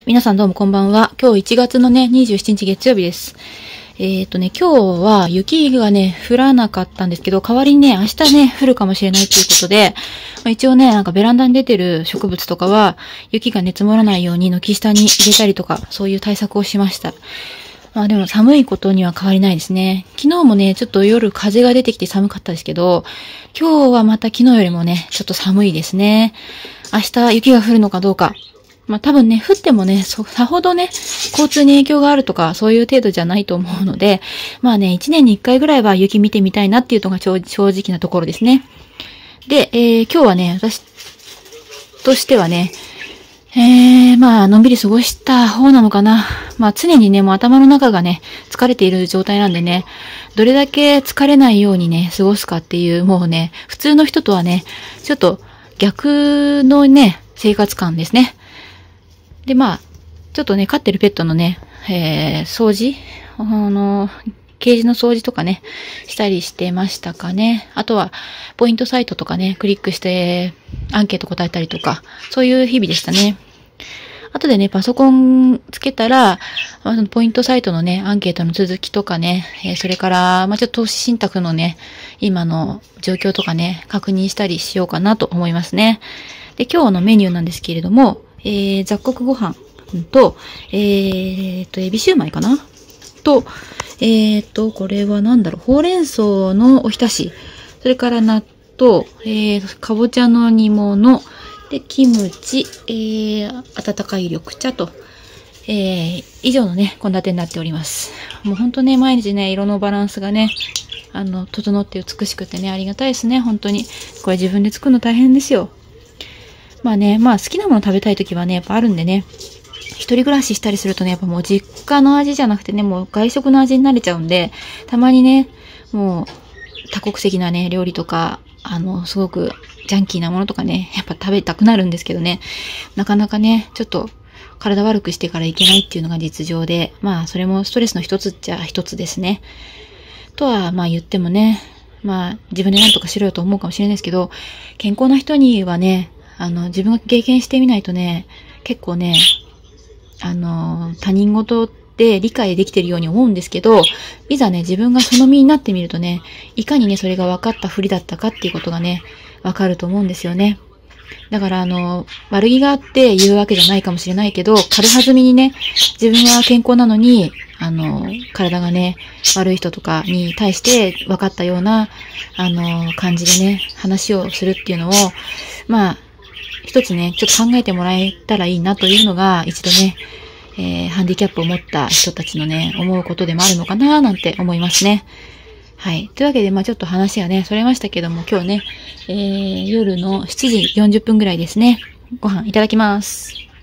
皆さんどうもこんばんは。今日1月のね、27日月曜日です。今日は雪がね、降らなかったんですけど、代わりにね、明日ね、降るかもしれないということで、一応ね、なんかベランダに出てる植物とかは、雪がね、積もらないように軒下に入れたりとか、そういう対策をしました。まあでも寒いことには変わりないですね。昨日もね、ちょっと夜風が出てきて寒かったですけど、今日はまた昨日よりもね、ちょっと寒いですね。明日雪が降るのかどうか。まあ多分ね、降ってもね、さほどね、交通に影響があるとか、そういう程度じゃないと思うので、まあね、1年に1回ぐらいは雪見てみたいなっていうのが正直なところですね。で、今日はね、私としてはね、まあ、のんびり過ごした方なのかな。まあ、常にね、もう頭の中がね、疲れている状態なんでね、どれだけ疲れないようにね、過ごすかっていう、もうね、普通の人とはね、ちょっと逆のね、生活感ですね。で、まあ、ちょっとね、飼ってるペットのね、掃除ケージの掃除とかね、したりしてましたかね。あとは、ポイントサイトとかね、クリックして、アンケート答えたりとか、そういう日々でしたね。あとでね、パソコンつけたら、ポイントサイトのね、アンケートの続きとかね、それから、ちょっと投資信託のね、今の状況とかね、確認したりしようかなと思いますね。で、今日のメニューなんですけれども、雑穀ご飯と、エビシューマイかなと、これはなんだろう、ほうれん草のおひたし、それから納豆、かぼちゃの煮物、で、キムチ、温かい緑茶と、以上のね、献立になっております。もうほんとね、毎日ね、色のバランスがね、整って美しくてね、ありがたいですね、本当に。これ自分で作るの大変ですよ。まあね、好きなもの食べたいときはね、やっぱあるんでね、一人暮らししたりするとね、やっぱもう実家の味じゃなくてね、もう外食の味に慣れちゃうんで、たまにね、もう多国籍なね、料理とか、すごくジャンキーなものとかね、やっぱ食べたくなるんですけどね、なかなかね、ちょっと体悪くしてからいけないっていうのが実情で、まあそれもストレスの一つっちゃ一つですね。とはまあ言ってもね、まあ自分で何とかしろよと思うかもしれないですけど、健康な人にはね、自分が経験してみないとね、結構ね、他人事って理解できてるように思うんですけど、いざね、自分がその身になってみるとね、いかにね、それが分かったふりだったかっていうことがね、分かると思うんですよね。だから悪気があって言うわけじゃないかもしれないけど、軽はずみにね、自分は健康なのに、体がね、悪い人とかに対して分かったような、感じでね、話をするっていうのを、まあ、一つね、ちょっと考えてもらえたらいいなというのが、一度ね、ハンディキャップを持った人たちのね、思うことでもあるのかななんて思いますね。はい。というわけで、ちょっと話がね、それましたけども、今日ね、夜の7時40分ぐらいですね。ご飯いただきます。